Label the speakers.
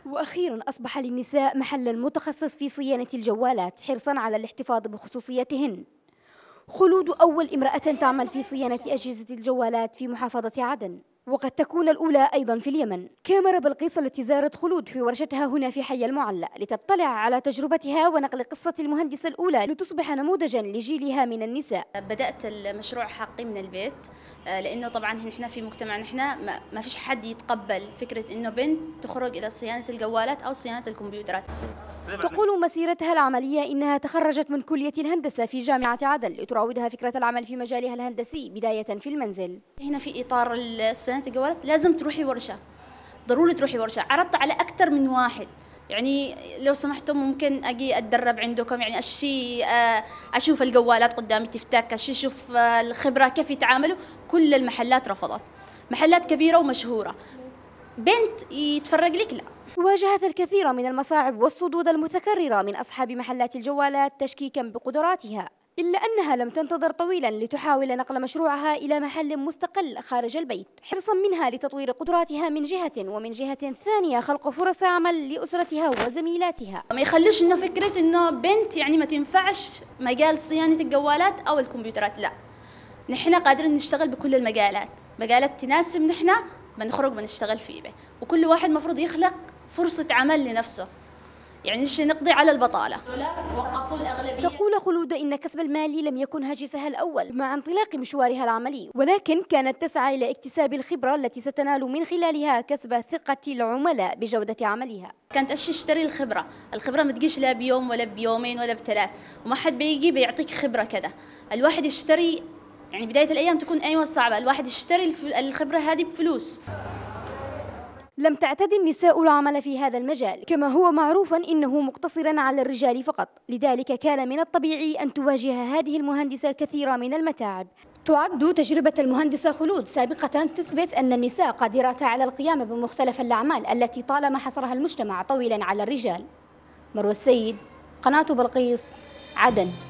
Speaker 1: وأخيرا أصبح للنساء محلا متخصص في صيانة الجوالات حرصا على الاحتفاظ بخصوصيتهن. خلود أول امرأة تعمل في صيانة أجهزة الجوالات في محافظة عدن، وقد تكون الأولى أيضا في اليمن. كاميرا بلقيس التي زارت خلود في ورشتها هنا في حي المعلى لتطلع على تجربتها ونقل قصة المهندسة الأولى لتصبح نموذجا لجيلها من النساء.
Speaker 2: بدأت المشروع حقي من البيت، لأنه طبعا نحن في مجتمعنا نحن ما فيش حد يتقبل فكرة إنه بنت تخرج إلى صيانة الجوالات أو صيانة الكمبيوترات.
Speaker 1: تقول مسيرتها العملية إنها تخرجت من كلية الهندسة في جامعة عدن لتراودها فكرة العمل في مجالها الهندسي بداية في المنزل.
Speaker 2: هنا في إطار صيانة الجوالات لازم تروحي ورشة، ضروري تروحي ورشة. عرضت على أكثر من واحد، يعني لو سمحتم ممكن أجي أتدرب عندكم، يعني أشوف الجوالات قدامي تفتك، أشوف الخبرة كيف يتعاملوا. كل المحلات رفضت، محلات كبيرة ومشهورة. بنت يتفرج لك لا.
Speaker 1: واجهت الكثير من المصاعب والصدود المتكررة من أصحاب محلات الجوالات تشكيكا بقدراتها، إلا أنها لم تنتظر طويلا لتحاول نقل مشروعها إلى محل مستقل خارج البيت، حرصا منها لتطوير قدراتها من جهة، ومن جهة ثانية خلق فرص عمل لأسرتها وزميلاتها.
Speaker 2: ما يخلوش إنه فكرة إنه بنت يعني ما تنفعش مجال صيانة الجوالات أو الكمبيوترات، لا، نحن قادرين نشتغل بكل المجالات، مجالات تناسب نحن بنخرج بنشتغل فيه به. وكل واحد مفروض يخلق فرصة عمل لنفسه، يعني نقضي على البطالة. وقفوا الأغلبية.
Speaker 1: تقول خلود إن كسب المال لم يكن هاجسها الأول مع انطلاق مشوارها العملي، ولكن كانت تسعى إلى اكتساب الخبرة التي ستنال من خلالها كسب ثقة العملاء بجودة عملها.
Speaker 2: كانت تشتري الخبرة ما تجيش لا بيوم ولا بيومين ولا بثلاث، وما حد بيجي بيعطيك خبرة كذا. الواحد يشتري، يعني بداية الأيام تكون أيوة صعبة، الواحد يشتري الخبرة هذه بفلوس.
Speaker 1: لم تعتد النساء العمل في هذا المجال، كما هو معروفا إنه مقتصرا على الرجال فقط، لذلك كان من الطبيعي أن تواجه هذه المهندسة الكثير من المتاعب. تعد تجربة المهندسة خلود سابقة تثبت أن النساء قادرات على القيام بمختلف الأعمال التي طالما حصرها المجتمع طويلا على الرجال. مروة السيد، قناة بلقيس، عدن.